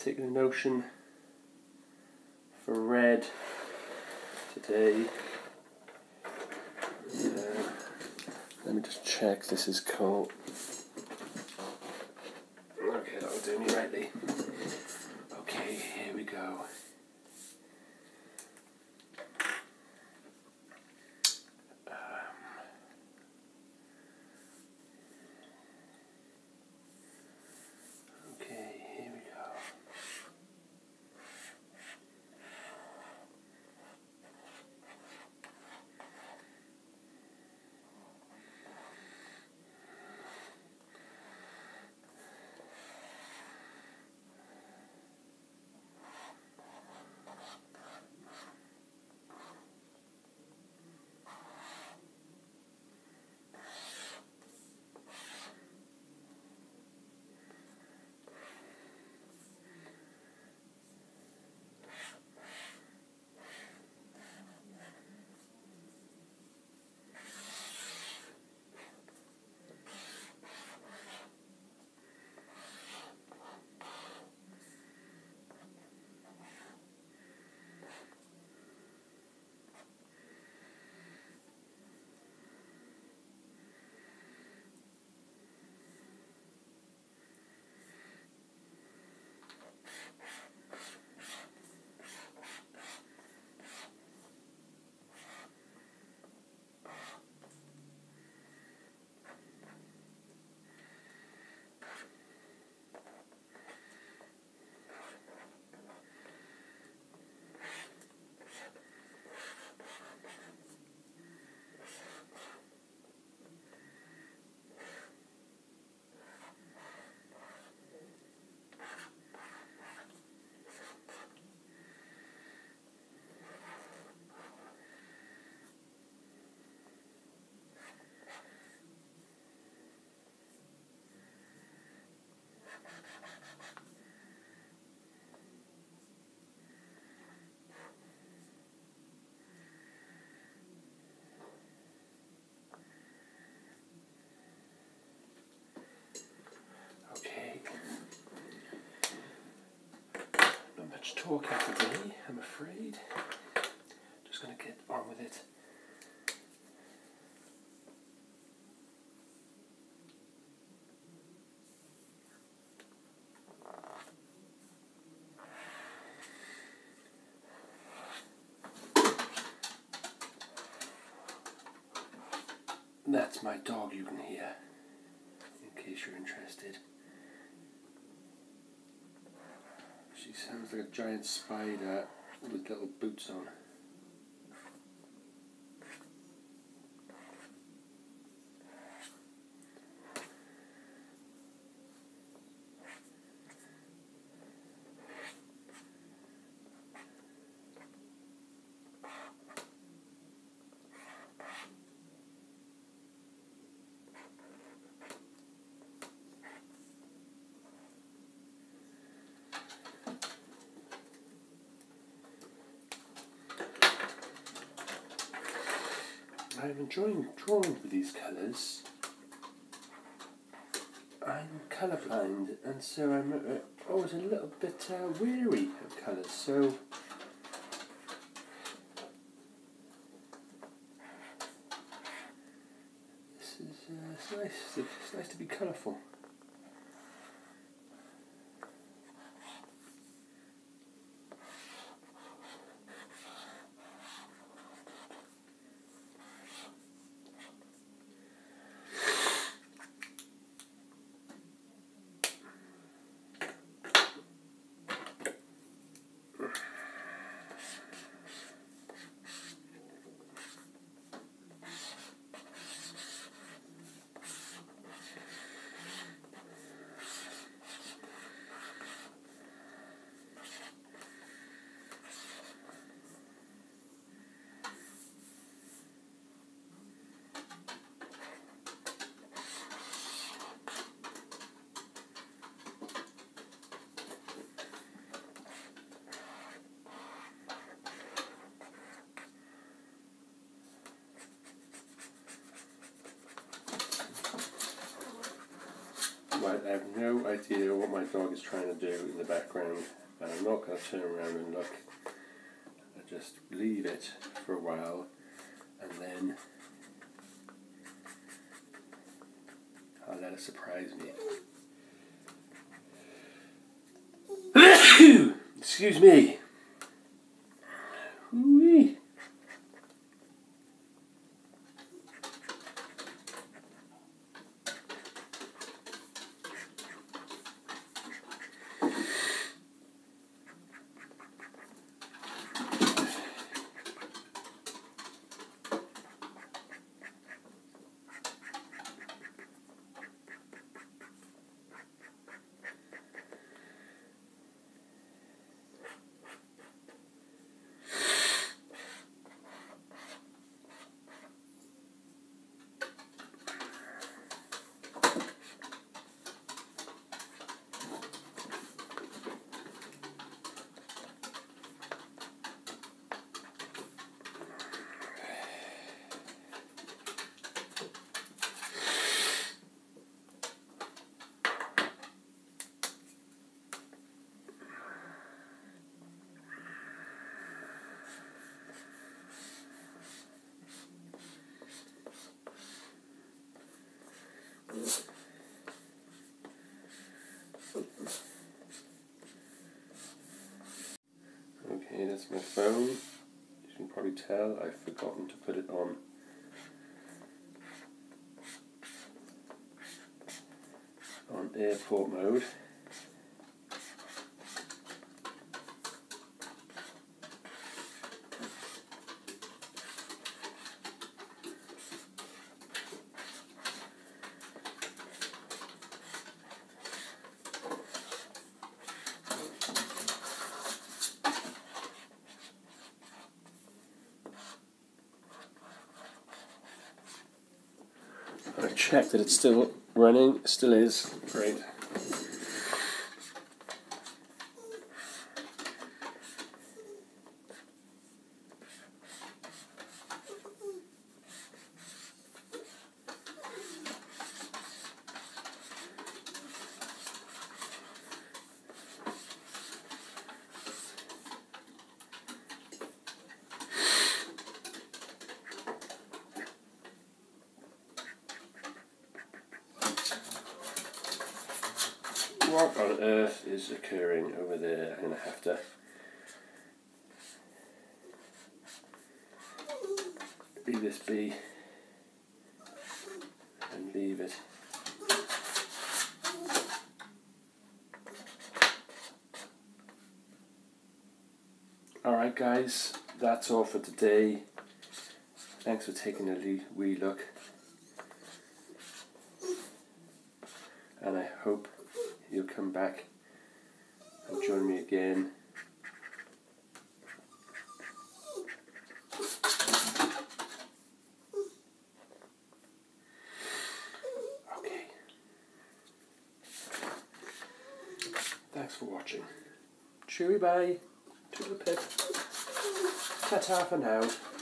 taking a notion for red today. Let me just check this is cool. Okay, that'll do me rightly. Okay, here we go. Okay, here we go. Not much talking today, I'm afraid. Just going to get on with it. That's my dog you can hear, in case you're interested. She sounds like a giant spider with little boots on. I'm enjoying drawing with these colours. I'm colourblind, and so I'm always a little bit weary of colours, so this is it's nice. It's nice to be colourful. I have no idea what my dog is trying to do in the background, and I'm not going to turn around and look. I just leave it for a while, and then I'll let it surprise me. Excuse me. Whee. Okay, that's my phone. You can probably tell I've forgotten to put it on airport mode. I checked that it's still running. It still is. Great. What on earth is occurring over there? I'm going to have to leave this be and leave it. Alright guys, that's all for today. Thanks for taking a wee look. And I hope you'll come back and join me again. Okay. Thanks for watching. Cheery bye. Toodle pip. Ta-ta for now.